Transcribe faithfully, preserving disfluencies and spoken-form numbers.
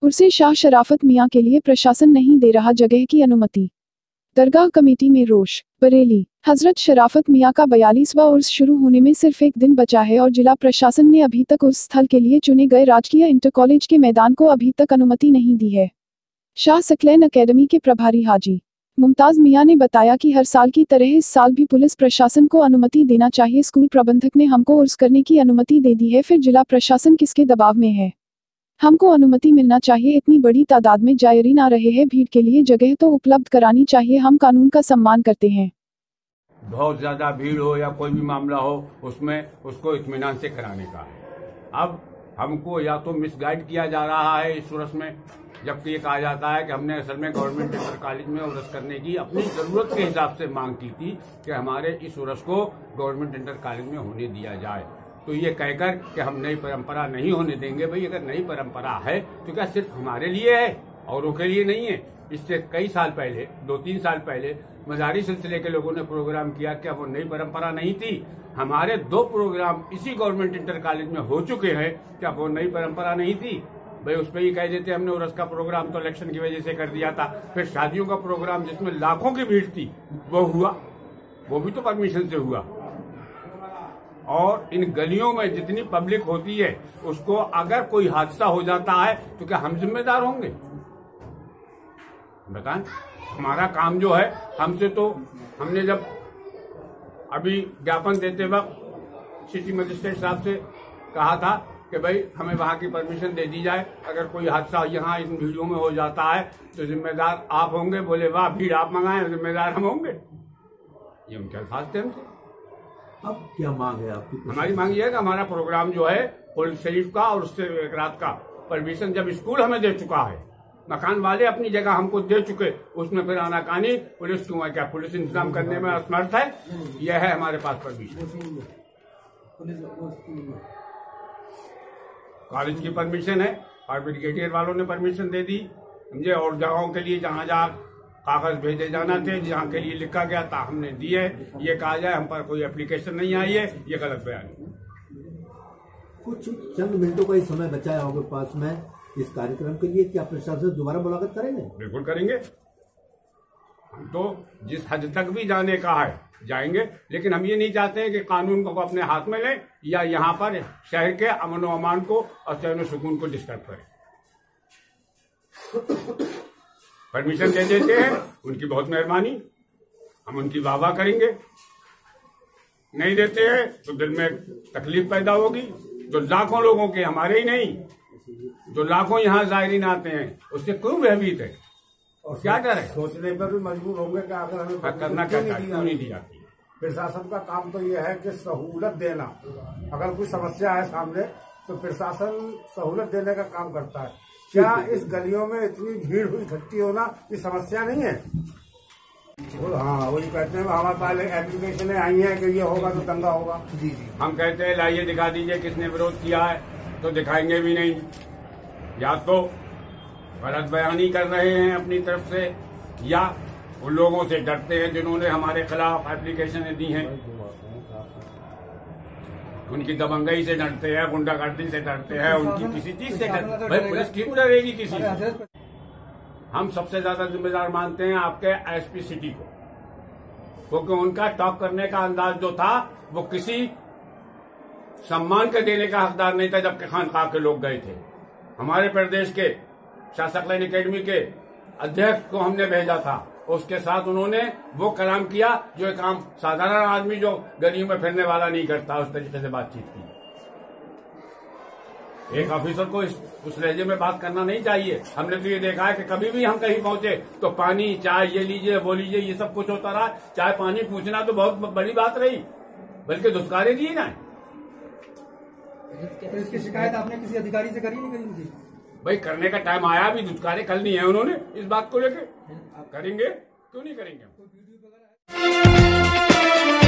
उर्से शाह शराफत मियां के लिए प्रशासन नहीं दे रहा जगह की अनुमति। दरगाह कमेटी में रोष। बरेली। हजरत शराफत मियां का बयालीसवां उर्स शुरू होने में सिर्फ एक दिन बचा है और जिला प्रशासन ने अभी तक उर्स स्थल के लिए चुने गए राजकीय इंटर कॉलेज के मैदान को अभी तक अनुमति नहीं दी है। शाह सकलैन अकेडमी के प्रभारी हाजी मुमताज मियां ने बताया कि हर साल की तरह इस साल भी पुलिस प्रशासन को अनुमति देना चाहिए। स्कूल प्रबंधक ने हमको उर्स करने की अनुमति दे दी है, फिर जिला प्रशासन किसके दबाव में है? हमको अनुमति मिलना चाहिए। इतनी बड़ी तादाद में जायरीन आ रहे हैं, भीड़ के लिए जगह तो उपलब्ध करानी चाहिए। हम कानून का सम्मान करते हैं। बहुत ज्यादा भीड़ हो या कोई भी मामला हो, उसमें उसको इत्मीनान से कराने का है। अब हमको या तो मिसगाइड किया जा रहा है इस उर्स में, जबकि ये कहा जाता है कि हमने असल में गवर्नमेंट इंटर कॉलेज में उर्स करने की अपनी जरूरत के हिसाब से मांग की थी कि हमारे इस उर्स को गवर्नमेंट इंटर कॉलेज में होने दिया जाए। तो ये कहकर कि हम नई परंपरा नहीं होने देंगे। भाई अगर नई परंपरा है तो क्या सिर्फ हमारे लिए है, औरों के लिए नहीं है? इससे कई साल पहले, दो तीन साल पहले मजारी सिलसिले के लोगों ने प्रोग्राम किया। क्या वो नई परंपरा नहीं थी? हमारे दो प्रोग्राम इसी गवर्नमेंट इंटर कॉलेज में हो चुके हैं। क्या वो नई परंपरा नहीं थी? भाई उस पर ही कह देते हमने उर्स का प्रोग्राम तो इलेक्शन की वजह से कर दिया था। फिर शादियों का प्रोग्राम जिसमें लाखों की भीड़ थी वो हुआ, वो भी तो परमिशन से हुआ। और इन गलियों में जितनी पब्लिक होती है उसको अगर कोई हादसा हो जाता है तो क्या हम जिम्मेदार होंगे? बताएं। हमारा काम जो है, हमसे तो हमने जब अभी ज्ञापन देते वक्त सिटी मजिस्ट्रेट साहब से कहा था कि भाई हमें वहां की परमिशन दे दी जाए, अगर कोई हादसा यहाँ इन भीड़ों में हो जाता है तो जिम्मेदार आप होंगे। बोले वाह, भीड़ आप मंगाए, जिम्मेदार हम होंगे। ये उनके अल्फाज थे हमसे। अब क्या मांग है आपकी? हमारी मांग ये है कि हमारा प्रोग्राम जो है कुल शरीफ का और उससे एक रात का परमिशन जब स्कूल हमें दे चुका है, मकान वाले अपनी जगह हमको दे चुके, उसमें फिर आनाकानी पुलिस क्यों है? क्या पुलिस इंतजाम करने में असमर्थ है? यह है हमारे पास परमिशन। कॉलेज की परमिशन है और ब्रिगेडियर वालों ने परमिशन दे दी समझे। और जगहों के लिए जहाँ जहाँ कागज भेजे जाना थे, जहाँ के लिए लिखा गया था, हमने दिए। ये कहा जाए हम पर कोई एप्लीकेशन नहीं आई है, ये गलत बयान है। कुछ चंद मिनटों का ही समय बचा है आपके पास में इस कार्यक्रम के लिए। क्या प्रशासन दोबारा मुलाकात करेंगे? बिल्कुल करेंगे। हम तो जिस हद तक भी जाने का है जाएंगे, लेकिन हम ये नहीं चाहते हैं कि कानून को अपने हाथ में लें या यहाँ पर शहर के अमन व अमान को और चैन सुकून को डिस्टर्ब करें। परमिशन दे देते हैं, उनकी बहुत मेहरबानी, हम उनकी वाह वाह करेंगे। नहीं देते हैं तो दिल में तकलीफ पैदा होगी। जो लाखों लोगों के, हमारे ही नहीं, जो लाखों यहाँ जायरीन आते हैं, उससे क्यों भयभीत है और क्या डर है? सोचने पर भी मजबूर होंगे कि अगर हमें करना क्या क्यों नहीं दी जाती। प्रशासन का काम तो यह है कि सहूलत देना। अगर कोई समस्या है सामने तो प्रशासन सहूलत देने का काम करता है। क्या इस गलियों में इतनी भीड़ हुई इकट्ठी होना ये समस्या नहीं है? हाँ, वही कहते हैं हमारे पास एप्लीकेशन आई है कि ये होगा तो दंगा होगा। जी जी, हम कहते हैं लाइए दिखा दीजिए किसने विरोध किया है, तो दिखाएंगे भी नहीं। या तो गलत बयानी कर रहे हैं अपनी तरफ से, या उन लोगों से डरते हैं जिन्होंने हमारे खिलाफ एप्लीकेशनें दी हैं, उनकी दबंगई से डरते हैं, गुंडागर्दी से डरते हैं, उनकी किसी चीज से डरते। भाई पुलिस क्यों डरेगी किसी से? हम सबसे ज्यादा जिम्मेदार मानते हैं आपके एसपी सिटी को, क्योंकि उनका टॉक करने का अंदाज जो था वो किसी सम्मान के देने का हकदार नहीं था। जबकि खानकाह के लोग गए थे, हमारे प्रदेश के शाह सकलैन अकेडमी के अध्यक्ष को हमने भेजा था, उसके साथ उन्होंने वो कलाम किया जो एक आम साधारण आदमी जो गलियों में फिरने वाला नहीं करता, उस तरीके से बातचीत की। एक ऑफिसर को इस उस लहजे में बात करना नहीं चाहिए। हमने तो ये देखा है कि कभी भी हम कहीं पहुंचे तो पानी, चाय, ये लीजिए वो लीजिए, ये सब कुछ होता रहा। चाय पानी पूछना तो बहुत बड़ी बात रही, बल्कि धुतकारे दिए ना। तो इसकी शिकायत आपने किसी अधिकारी से करी नहीं करी मुझे? भाई करने का टाइम आया, भी धुतकारे कल नहीं है उन्होंने इस बात को लेके। करेंगे क्यों नहीं करेंगे?